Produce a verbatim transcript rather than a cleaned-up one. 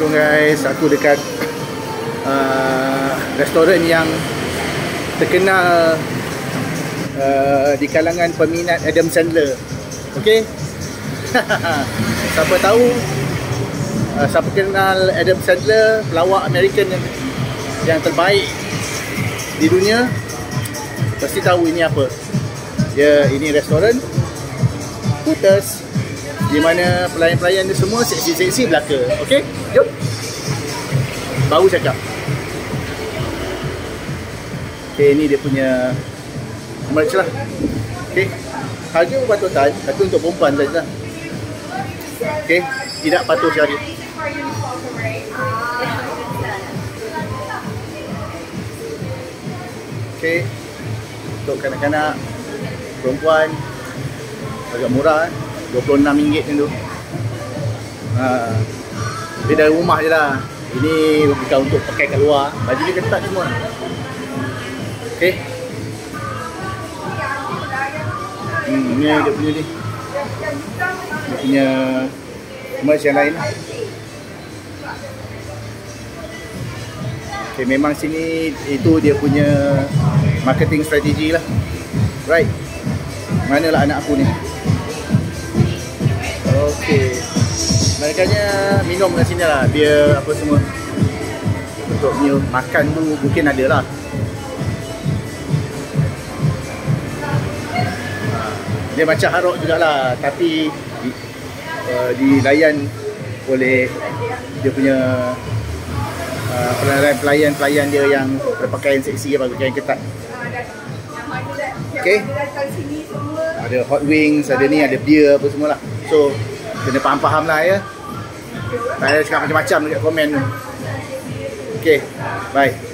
Assalamualaikum guys, aku dekat uh, restoran yang terkenal uh, di kalangan peminat Adam Sandler. Okey. Siapa tahu, uh, siapa kenal Adam Sandler, pelawak American yang, yang terbaik di dunia, pasti tahu ini apa. Ya, ini restoran Hooters, di mana pelayan-pelayan dia semua seksi-seksi belaka. Okey, jom. Baru cakap. Okey, ni dia punya merch lah. Okey, harga berpatutan, tapi untuk perempuan saja. Okey, tidak patuh syariah. Okey, untuk kanak-kanak, perempuan, agak murah, dua puluh enam ringgit macam tu. Ha. Tapi dari rumah je lah. Ini bukan untuk pakai kat luar. Baju dia ketat semua. Okey. Hmm, ni dia punya ni. Dia punya merch yang lain. Okey, memang sini itu dia punya marketing strategi lah. Right. Manalah anak aku ni. Okey. Makanya minum kat sini lah. Dia apa semua. Untuk meal makan tu mungkin ada lah. Dia macam hard rock jugalah, tapi uh, dilayan oleh dia punya uh, pelayan-pelayan dia yang berpakaian seksi, berpakaian ketat. Okey. Ada hot wings, ada ni, ada beer apa semua lah. So kena faham-faham lah ya. Tak ada cakap macam-macam dekat komen tu. Okay, bye.